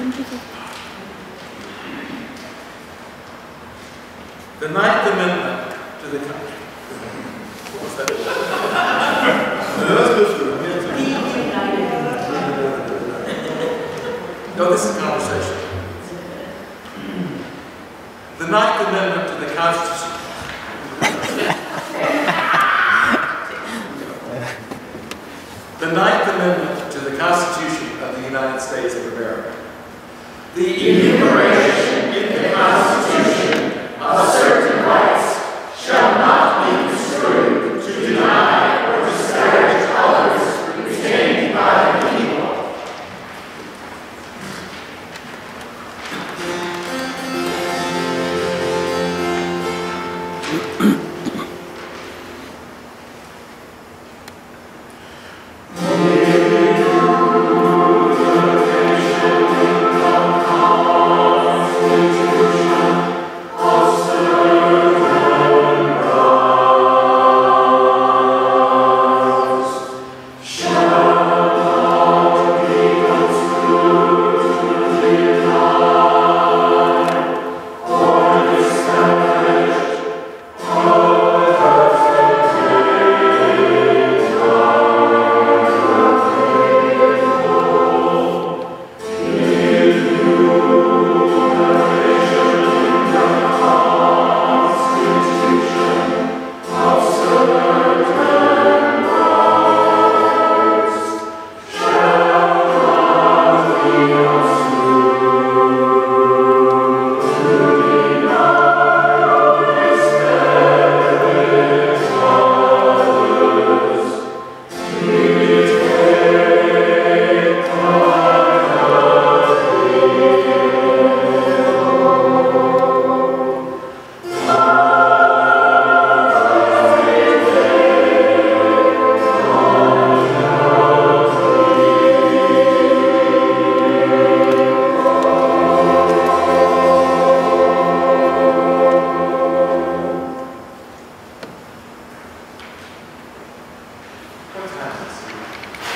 The Ninth Amendment to the What was that? No, this is conversation. The Ninth Amendment to the Constitution. The Ninth Amendment to the Constitution of the United States of America. The